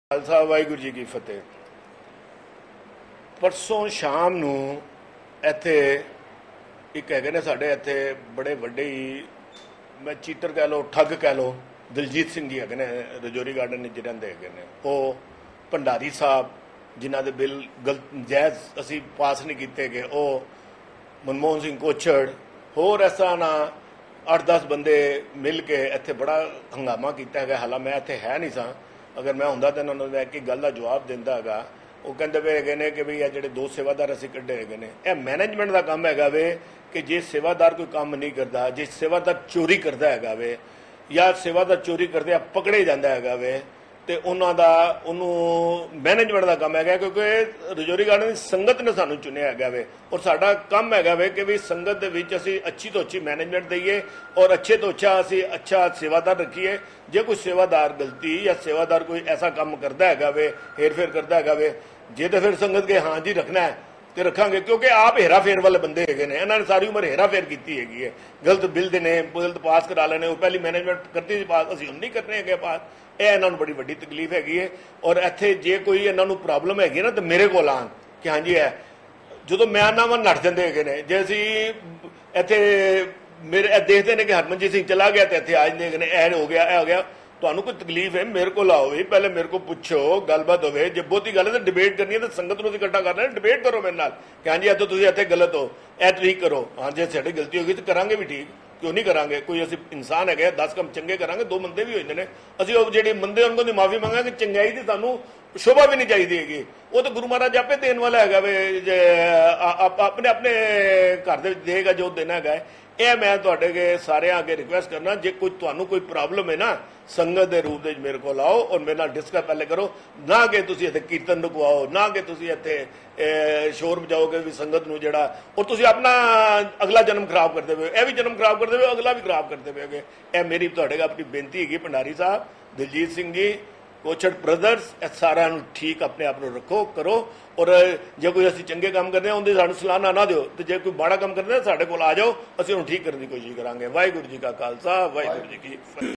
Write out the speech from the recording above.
खालसा वाहिगुरू जी की फतेह। परसों शाम नूं इत्थे एक है ने साडे इत्थे बड़े वड्डे ही मैं चीटर कह लो ठग कह लो दिलजीत सिंह जी है ने रजौरी गार्डन च रहिंदे है वो भंडारी साहब जिन्हां दे बिल गलत जायज़ असी पास नहीं कीते गए वो मनमोहन सिंह कोछड़ होर इस तरह ना 8-10 बंदे मिल के इत्थे बड़ा हंगामा किया है। हालांकि मैं इत्थे है नहीं सा, अगर मैं होंदा तो उन्होंने मैं एक गल का जवाब दिंदा हैगा। वो कहते पे है कि बई ये दो सेवादार असीं कढ़े है यह मैनेजमेंट का काम है वे कि जे सेवादार कोई काम नहीं करता, जे सेवादार चोरी करता है वे या सेवादार चोरी करते पकड़े जाता है वे तो उन्होंने मैनेजमेंट का काम है, क्योंकि रजौरी गार्डन की संगत ने सानू चुनिया है वे और साडा काम है वे कि भी संगत असी अच्छी तो अच्छी मैनेजमेंट दईए और अच्छे तो अच्छा सेवादार रखीए। जे कोई सेवादार गलती या सेवादार कोई ऐसा काम करता है वे हेर फेर करता है वे जे तो फिर संगत के हाँ जी रखना है तो रखांगे, क्योंकि आप हेरा फेर वाले बंदे है इन्होंने सारी उम्र हेरा फेर की है। गलत बिल देने गलत पास करा लेने वो पहली मैनेजमेंट करती थी पास, असीं नहीं करने है पास। यह इन्होंने बड़ी वड्डी तकलीफ हैगी है और इत्थे जे कोई इन्होंने प्रॉब्लम हैगी ना तो मेरे को आन कि हाँ जी है जो मैं आना वा नट जाते है। जे असी इत्थे मेरे देखते हैं कि हरमनजीत सिंह चला गया तो इत्थे आ जाते हैं ऐ हो गया ਤੁਹਾਨੂੰ कोई तकलीफ है मेरे को आओ भी पहले मेरे को पुछो गलबात हो जो बहुती गल है तो डिबेट करनी है तो संगत को इकट्ठा करना है डिबेट करो मेरे नाल कि हाँ जी तो तुम इतने गलत हो ए ठीक करो। हाँ जो साड़ी गलती होगी तो करांगे भी ठीक, क्यों नहीं करांगे। कोई असी इंसान है 10 काम चंगे करांगे, 2 मंदे भी होते हैं असं जी मंदे उनको माफी मंगा कि चंगाई की सानू शोभा भी नहीं चाहिए हैगी। वो तो गुरु महाराज आपे देने वाला है वे अपने अपने घर देगा जो देना है। यह मैं तुहाडे सारे अगे रिक्वेस्ट करना जे कोई प्रॉब्लम है ना संगत के रूप में मेरे को आओ और मेरे नाल डिस्कस पहले करो, ना कि तुसीं इत्थे कीर्तन रुकवाओ, ना कि तुसीं इत्थे शोर बजाओगे भी संगत नूं जिहड़ा और तुसीं अपना अगला जन्म खराब करते पे, यह भी जन्म खराब करते पे अगला भी खराब करते पे। यह मेरी तुहाडे अपनी बेनती हैगी भंडारी साहब दिलजीत सिंह जी कोछड़ ब्रदर्स सारा ठीक अपने आप को रखो करो और जो कोई असीं चंगे काम करते हैं उनकी सानू सलाह ना दो तो जो कोई माड़ा काम करते हैं साडे कोल आ जाओ, असीं उन्हें ठीक करने की कोशिश करांगे। वाहिगुरू जी का खालसा वाहिगुरू जी की फतेह।